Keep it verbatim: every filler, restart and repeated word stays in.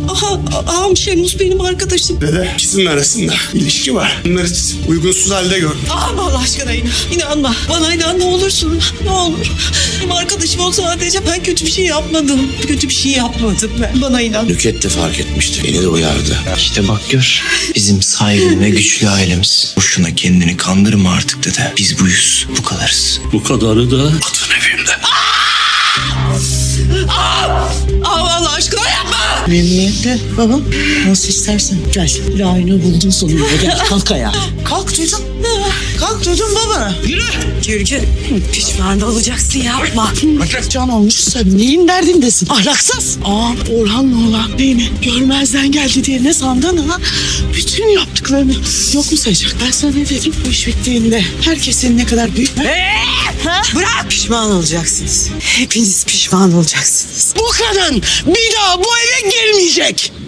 Aha, ağam Şemus benim arkadaşım. Dede, ikisinin arasında ilişki var. Bunları uygunsuz halde gördüm. Ağam Allah aşkına inan. İnanma. Bana inan ne olursun. Ne olur. Benim arkadaşım o sadece, ben kötü bir şey yapmadım. Kötü bir şey yapmadım ben. Bana inan. Nüket de fark etmişti. Beni de uyardı. İşte bak gör. Bizim saygın ve güçlü ailemiz. Boşuna kendini kandırma artık dede. Biz buyuz. Bu kadarız. Bu kadarı da Atın evimde. Ağam Allah aşkına yapma. Memnuniyetle babam. Nasıl istersen. Gel. Layığını buldun sonunda. Gel kalk ayağa. Kalk çocuğum. Kalk çocuğum babana. Yürü. Gürgün, pişman olacaksın, yapma. Can olmuş sen neyin derdindesin? Ahlaksız. Ağam Orhan'la olan beni görmezden geldi diye ne sandın ha? Bütün yaptıklarını yok mu sayacak? Ben sana ne dedim? Bu iş bittiğinde herkesin ne kadar büyük... Ha? Bırak. Pişman olacaksınız. Hepiniz pişman olacaksınız. Bu kadın bir daha bu eve gelmeyecek.